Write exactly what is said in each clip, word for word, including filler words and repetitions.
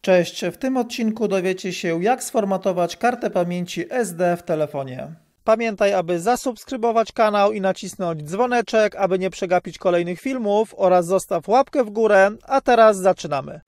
Cześć, w tym odcinku dowiecie się, jak sformatować kartę pamięci S D w telefonie. Pamiętaj, aby zasubskrybować kanał i nacisnąć dzwoneczek, aby nie przegapić kolejnych filmów, oraz zostaw łapkę w górę, a teraz zaczynamy.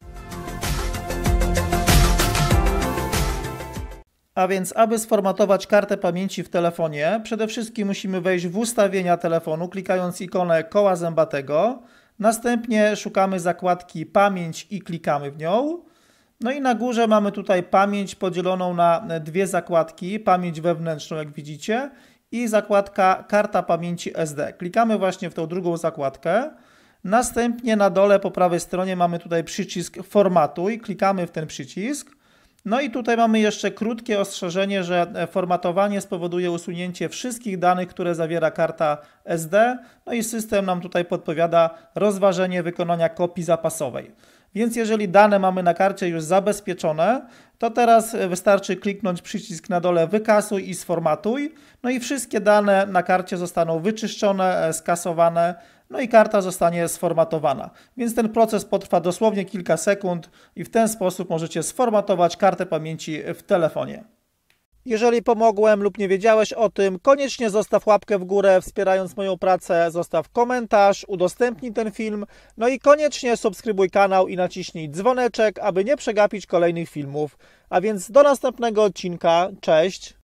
A więc, aby sformatować kartę pamięci w telefonie, przede wszystkim musimy wejść w ustawienia telefonu, klikając ikonę koła zębatego. Następnie szukamy zakładki pamięć i klikamy w nią. No i na górze mamy tutaj pamięć podzieloną na dwie zakładki, pamięć wewnętrzną, jak widzicie, i zakładka karta pamięci S D. Klikamy właśnie w tą drugą zakładkę. Następnie na dole po prawej stronie mamy tutaj przycisk formatuj, klikamy w ten przycisk. No i tutaj mamy jeszcze krótkie ostrzeżenie, że formatowanie spowoduje usunięcie wszystkich danych, które zawiera karta S D. No i system nam tutaj podpowiada rozważenie wykonania kopii zapasowej. Więc jeżeli dane mamy na karcie już zabezpieczone, to teraz wystarczy kliknąć przycisk na dole wykasuj i sformatuj. No i wszystkie dane na karcie zostaną wyczyszczone, skasowane, no i karta zostanie sformatowana. Więc ten proces potrwa dosłownie kilka sekund i w ten sposób możecie sformatować kartę pamięci w telefonie. Jeżeli pomogłem lub nie wiedziałeś o tym, koniecznie zostaw łapkę w górę, wspierając moją pracę, zostaw komentarz, udostępnij ten film, no i koniecznie subskrybuj kanał i naciśnij dzwoneczek, aby nie przegapić kolejnych filmów. A więc do następnego odcinka, cześć!